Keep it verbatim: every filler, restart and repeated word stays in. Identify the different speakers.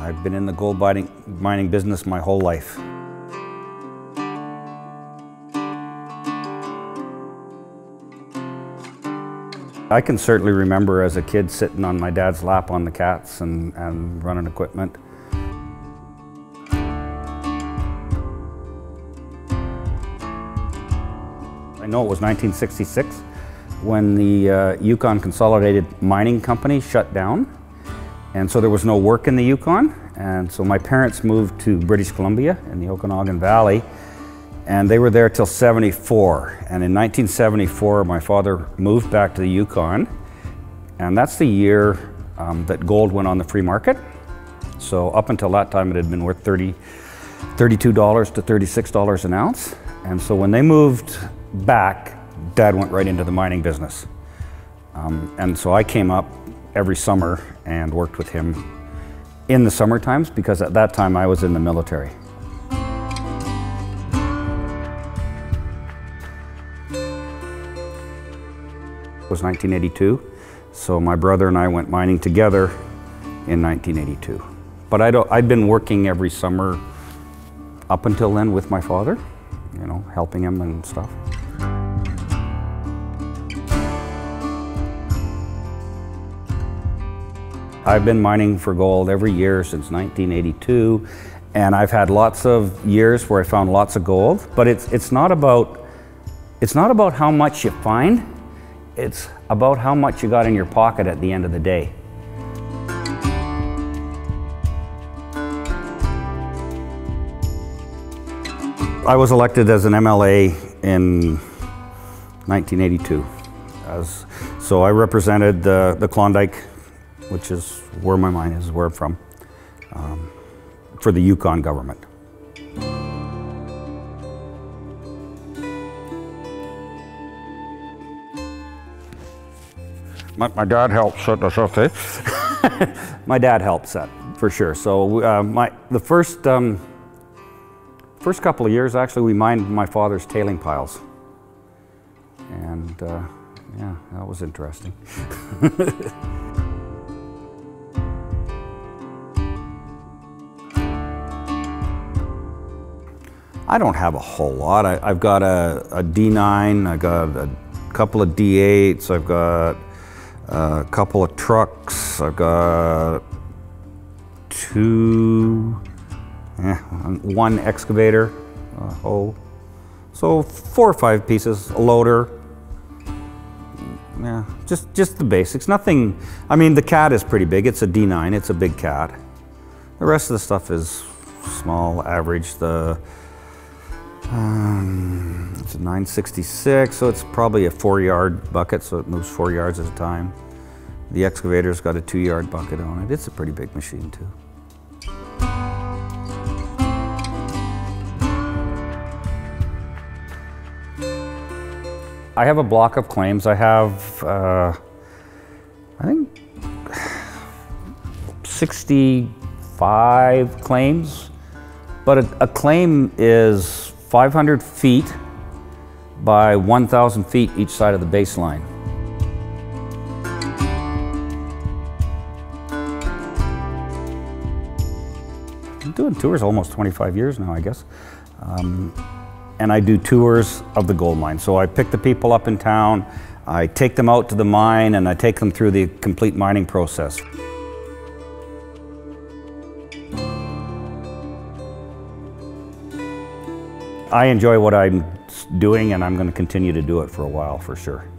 Speaker 1: I've been in the gold mining, mining business my whole life. I can certainly remember as a kid sitting on my dad's lap on the cats and, and running equipment. I know it was nineteen sixty-six when the uh, Yukon Consolidated Mining Company shut down, and so there was no work in the Yukon, and so my parents moved to British Columbia in the Okanagan Valley, and they were there till seventy-four. And in nineteen seventy-four, my father moved back to the Yukon, and that's the year um, that gold went on the free market. So up until that time, it had been worth thirty, thirty-two dollars to thirty-six dollars an ounce. And so when they moved back, Dad went right into the mining business. Um, and so I came up every summer and worked with him in the summer times, because at that time I was in the military. It was nineteen eighty-two, so my brother and I went mining together in nineteen eighty-two. But I'd, I'd been working every summer up until then with my father, you know, helping him and stuff. I've been mining for gold every year since nineteen eighty-two, and I've had lots of years where I found lots of gold, but it's, it's, not about, it's not about how much you find, it's about how much you got in your pocket at the end of the day. I was elected as an M L A in nineteen eighty-two. As, so I represented the, the Klondike, which is where my mine is, where I'm from, um, for the Yukon government. My, my dad helped set us up, eh? My dad helped set, for sure. So uh, my, the first, um, first couple of years, actually, we mined my father's tailing piles. And uh, yeah, that was interesting. I don't have a whole lot. I, I've got a, a D nine, I got a couple of D eights, I've got a couple of trucks, I've got two, eh, one excavator, a hoe. So four or five pieces, a loader. Yeah, just, just the basics. Nothing, I mean, the cat is pretty big. It's a D nine, it's a big cat. The rest of the stuff is small, average. The Um, it's a nine sixty-six, so it's probably a four yard bucket, so it moves four yards at a time. The excavator's got a two yard bucket on it. It's a pretty big machine too. I have a block of claims. I have, uh, I think, sixty-five claims, but a, a claim is five hundred feet by one thousand feet each side of the baseline. I'm doing tours almost twenty-five years now, I guess. Um, and I do tours of the gold mine. So I pick the people up in town, I take them out to the mine, and I take them through the complete mining process. I enjoy what I'm doing, and I'm going to continue to do it for a while, for sure.